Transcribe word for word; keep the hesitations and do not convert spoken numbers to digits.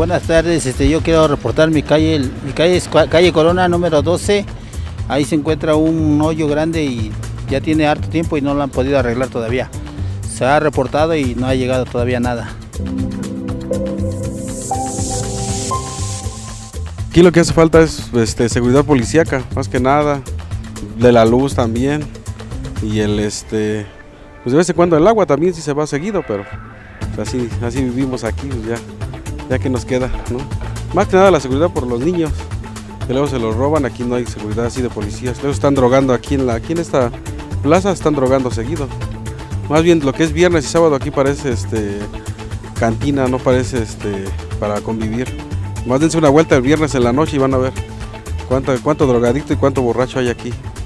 buenas tardes, este, yo quiero reportar mi calle, mi calle es calle Corona número doce, ahí se encuentra un hoyo grande y ya tiene harto tiempo y no lo han podido arreglar todavía. Se ha reportado y no ha llegado todavía nada. Aquí lo que hace falta es este, seguridad policíaca, más que nada, de la luz también, y el este, pues de vez en cuando el agua también sí se va seguido, pero así, así vivimos aquí, pues ya, ya que nos queda, ¿no? Más que nada la seguridad por los niños, que luego se los roban, aquí no hay seguridad así de policías, luego están drogando aquí en la, aquí en esta plaza están drogando seguido. Más bien lo que es viernes y sábado aquí parece este cantina, no parece este para convivir. Más dense una vuelta el viernes en la noche y van a ver cuánto, cuánto drogadicto y cuánto borracho hay aquí.